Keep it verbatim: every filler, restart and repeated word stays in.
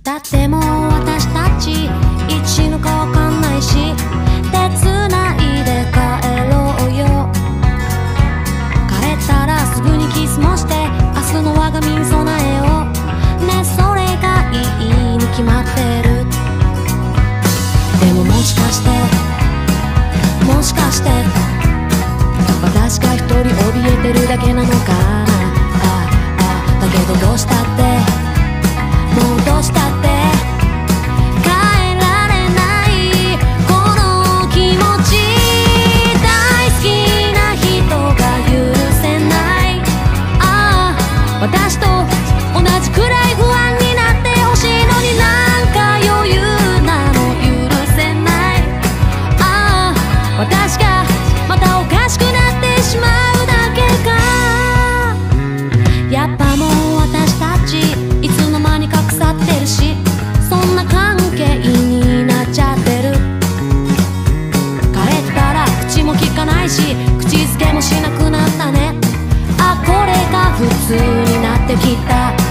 だってもう私たちいつ死ぬかわかんないし、手つないで帰ろうよ。帰ったらすぐにキスもして明日の我が身に備えようね。それがいいに決まってる。でももしかしてもしかして私が一人怯えてるだけなのかな。ああだけどどうしたってもうどうしたって変えられないこの気持ち。大好きな人が許せない。ああ私と同じくらい不安になってほしいのに、なんか余裕なの許せない。ああ私がまたおかしくなってしまうだけか。やっぱもう私たちいつの間にか腐ってるし、そんな関係になっちゃってる。帰ったら口も聞かないし口づけもしなくなったね。あこれが普通になってきた。